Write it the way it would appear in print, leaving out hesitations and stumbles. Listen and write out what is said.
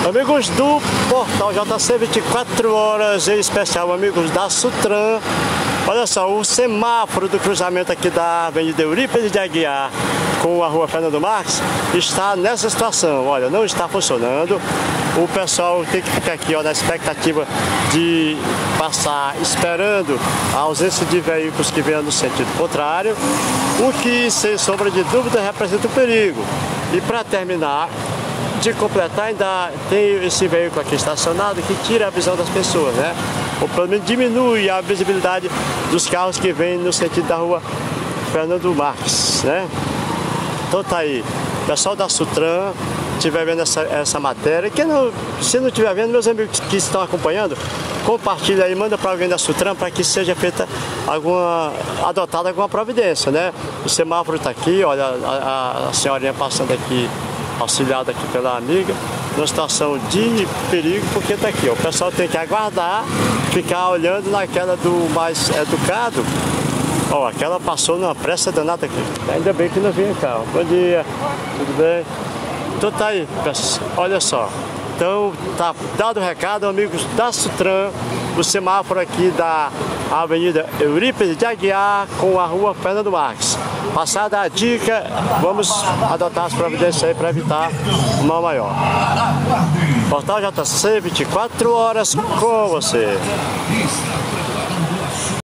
Amigos do Portal JC 24 horas, em especial amigos da Sutran. Olha só, o semáforo do cruzamento aqui da Avenida Eurípides de Aguiar com a Rua Fernando Marques está nessa situação. Olha, não está funcionando. O pessoal tem que ficar aqui, ó, na expectativa de passar, esperando a ausência de veículos que venham no sentido contrário, o que, sem sombra de dúvida, representa um perigo. E para terminar de completar, ainda tem esse veículo aqui estacionado que tira a visão das pessoas, né? Ou pelo menos diminui a visibilidade dos carros que vêm no sentido da Rua Fernando Marques, né? Então tá aí, pessoal da Sutran, estiver vendo essa matéria, se não estiver vendo, meus amigos que estão acompanhando, compartilha aí, manda para alguém da Sutran para que seja feita adotada alguma providência, né? O semáforo está aqui, olha a senhorinha passando aqui, auxiliada aqui pela amiga, numa situação de perigo, porque está aqui, ó, o pessoal tem que aguardar, ficar olhando naquela do mais educado. Ó, aquela passou numa pressa danada aqui. Ainda bem que não vinha cá. Bom dia, tudo bem? Então tá aí, pessoal. Olha só. Então tá dado o recado, amigos da Sutran, o semáforo aqui da Avenida Eurípides de Aguiar com a Rua Fernando Marques. Passada a dica, vamos adotar as providências aí para evitar um mal maior. Portal JC 24 horas com você.